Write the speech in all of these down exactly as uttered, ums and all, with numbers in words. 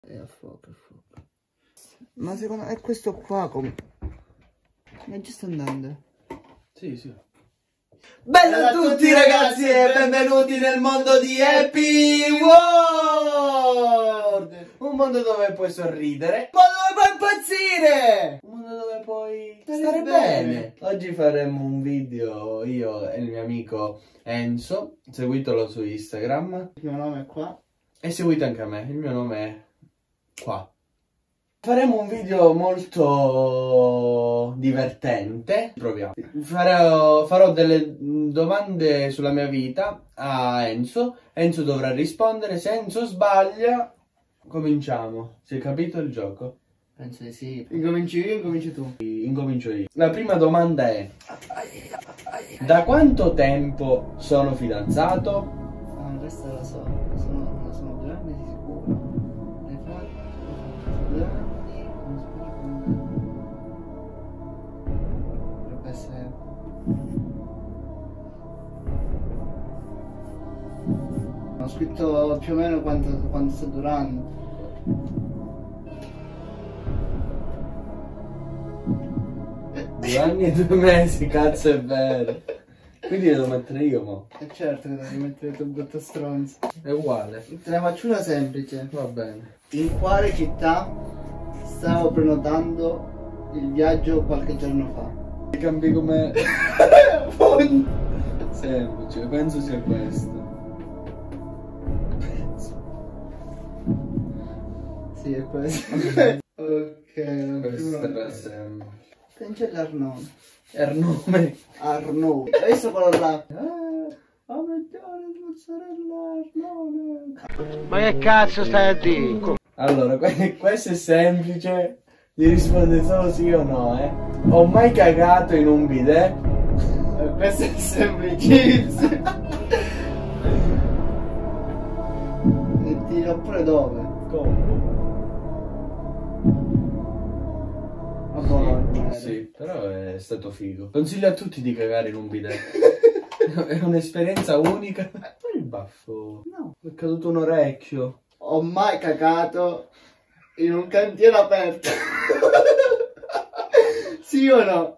È a fuoco, a fuoco. Ma secondo me è questo qua come... Ma già sta andando? Sì, sì. Bella a tutti ragazzi e benvenuti nel mondo di Happy World! Un mondo dove puoi sorridere, un mondo dove puoi impazzire, un mondo dove puoi stare, stare bene. bene. Oggi faremo un video io e il mio amico Enzo, seguitelo su Instagram. Il mio nome è qua. E seguite anche a me, il mio nome è qua. Faremo un video molto divertente. Proviamo. Farò, farò delle domande sulla mia vita a Enzo. Enzo dovrà rispondere. Se Enzo sbaglia, cominciamo. Si è capito il gioco? Penso di sì. Incominci io o incominci tu? Incomincio io. La prima domanda è: da quanto tempo sono fidanzato? Ah, questa la so. Sono, sono due anni di sicuro. Ne fa due anni. Potrebbe essere... Ho scritto più o meno quanto, quanto sta durando. Due anni e due mesi, cazzo è vero. Quindi devo mettere io, mo. E certo che devi mettere tu brutto stronzo. È uguale. Te ne faccio una semplice. Va bene. In quale città stavo prenotando il viaggio qualche giorno fa? Cambi come... semplice, penso sia questo. Penso. Sì, è questo. Ok, Questo era sempre. Cancella Arnaud. Ernome. Arnaud. Hai visto quello là? Ah, a mettere mozzarella Arnaud. Ma che cazzo stai a dire? Allora, questo è semplice. Di rispondere solo sì o no, eh. Ho mai cagato in un bidet? Eh, questo è semplicissimo. E ti dirò pure dove. Come? A Bologna. Sì, però è stato figo. Consiglio a tutti di cagare in un bidet. È un'esperienza unica. Poi il baffo. No. Mi è caduto un orecchio. Ho mai cagato in un cantiere aperto? Sì o no?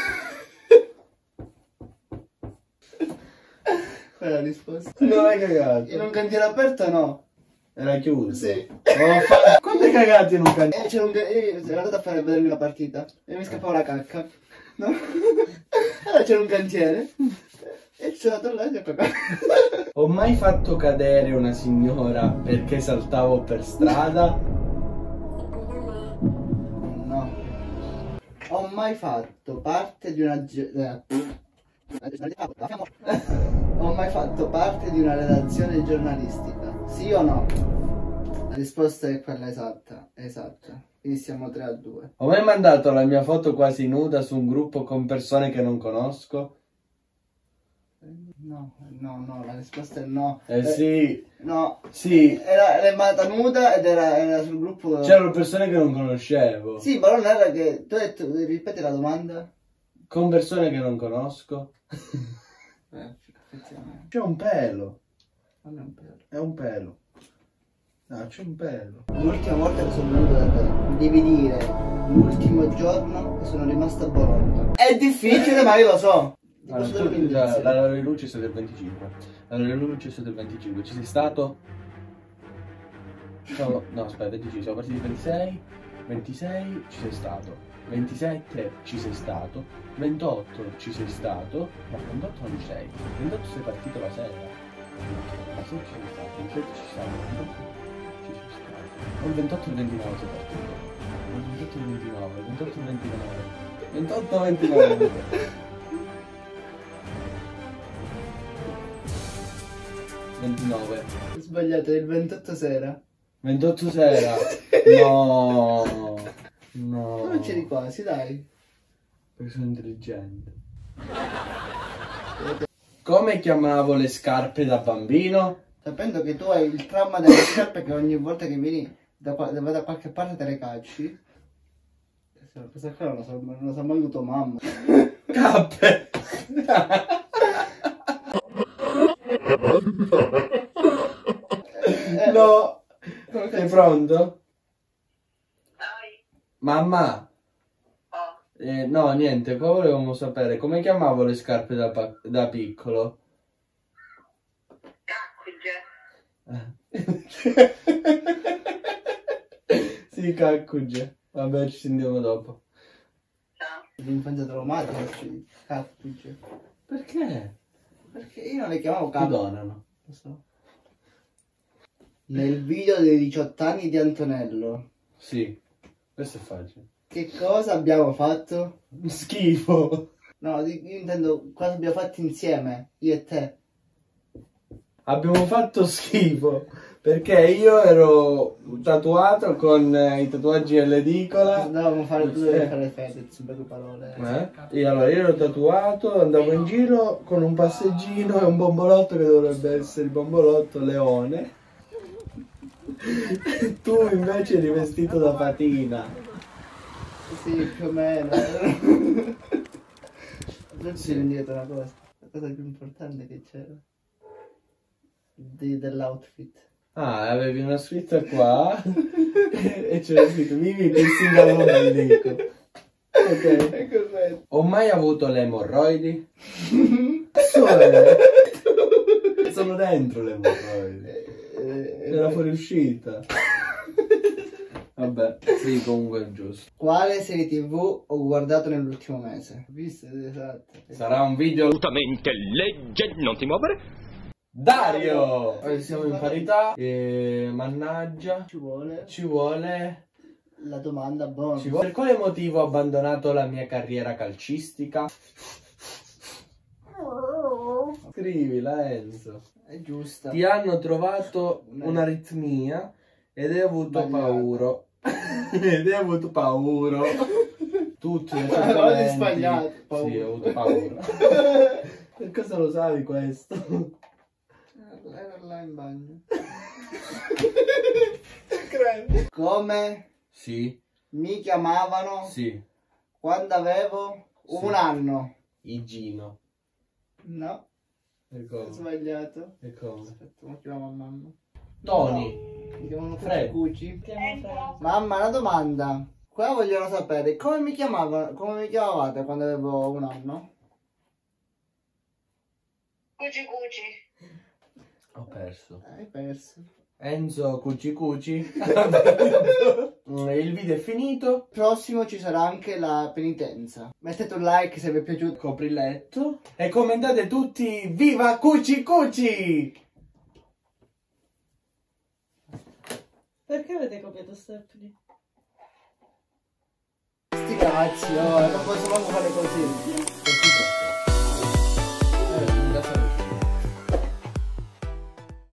Qual è la risposta? Non hai cagato. In un cantiere aperto no. Era chiuso. Sì. Oh, fa... Quando hai cagato in un cantiere? E c'era un io ero andato a fare vedermi la partita e mi scappava la cacca. No? Allora c'era un cantiere e sono andato là e ho cagato. Ho mai fatto cadere una signora perché saltavo per strada? No. Ho mai fatto parte di una... ge- Ho mai fatto parte di una redazione giornalistica? Sì o no? La risposta è quella esatta. Esatta. Quindi siamo tre a due. Ho mai mandato la mia foto quasi nuda su un gruppo con persone che non conosco? No, no, no, la risposta è no. Eh, eh sì. No. Sì. Era, era mandata nuda ed era, era sul gruppo... C'erano persone che non conoscevo. Sì, ma non era che... Tu hai detto, ripeti la domanda? Con persone che non conosco. Eh, effettivamente. C'è un pelo. Non è un pelo. È un pelo. No, c'è un pelo. L'ultima volta che sono venuto da te, devi dire l'ultimo giorno che sono rimasto a Bologna. È difficile, ma io lo so. Ti Allora, posso dare tu, un indizio? la, la luce è stato il venticinque. La luce è stato il venticinque. Ci sei stato? No, no, aspetta, venticinque. Siamo partiti il ventisei. ventisei ci sei stato. ventisette ci sei stato. ventotto ci sei stato. Ma ventotto non ci sei. ventotto sei partito la sera. ventisei ci sei stato. ventisette ci sei stato. ventotto ci sei stato. O il ventotto e il ventinove sei partito. O il ventotto e il ventinove. Il ventotto e il ventinove. ventotto e ventinove. ventinove. Ho sbagliato, è il ventotto sera. ventotto sera. No. No. Non c'eri quasi, dai. Perché sono intelligente. Come chiamavo le scarpe da bambino? Sapendo che tu hai il trauma delle scarpe che ogni volta che vieni da, qua- da da qualche parte te le calci. Questa qua non lo so, non lo sa manco tua mamma. Cappe. No. Sei pronto? Mamma, Oh, eh, no, niente, qua volevamo sapere come chiamavo le scarpe da, pa- da piccolo. caccuge. Sì, caccuge. Vabbè, ci sentiamo dopo. Ciao. L'infanzia traumatica, cioè, Cattucce. Perché? Perché io non le chiamavo Ti Cattucce. donano. Lo so. Nel video dei diciotto anni di Antonello, Sì, questo è facile. che cosa abbiamo fatto? Schifo. No, di- io intendo cosa abbiamo fatto insieme, io e te. Abbiamo fatto schifo perché io ero tatuato con eh, i tatuaggi dell'edicola. Dovevamo fare tu Eh. dovevi fare Fedez, un bel parole. Eh? Io, allora, io ero tatuato, andavo in giro con un passeggino e un bombolotto che dovrebbe essere il bombolotto leone. Tu invece eri vestito da patina. Sì, più o meno. Non si indietro una cosa. La cosa più importante che c'era. Di- dell'outfit. Ah, avevi una scritta qua e c'era scritto vivi piercing all'ombelico. Ok. È corretto. Ho mai avuto le emorroidi? Sole. Sono dentro le emorroidi. Era fuoriuscita. Vabbè, sì, comunque è giusto. Quale serie tv ho guardato nell'ultimo mese? Visto, esatto. Sarà un video. Assolutamente legge, non ti muovere. Dario! Oggi siamo in parità e mannaggia. Ci vuole Ci vuole. la domanda bonus. Ci vuole. Per quale motivo ho abbandonato la mia carriera calcistica? Scrivila, Enzo. È giusta. Ti hanno trovato un'aritmia ed hai avuto Sbagliato. paura. Ed hai avuto paura. Tutti i Parole sbagliate, Sì, paura. ho avuto paura. Per cosa lo sai questo? Era là in bagno. Credo. Come Sì, mi chiamavano sì. quando avevo Sì. un anno? Igino. No, E ho come? sbagliato. E come? Aspetta, mi chiamavo mamma. Tony. Mi chiamano Fred. Cuci. Mamma, una domanda. Qua vogliono sapere come mi chiamavano, come mi chiamavate quando avevo un anno? Cuci cuci. Ho perso. Hai perso. Enzo Cuci Cuci. Il video è finito. Prossimo ci sarà anche la penitenza. Mettete un like se vi è piaciuto. Copriletto. E commentate tutti viva Cuci Cuci. Perché avete copiato Stephanie? Sti cazzi, oh, non posso manco fare così.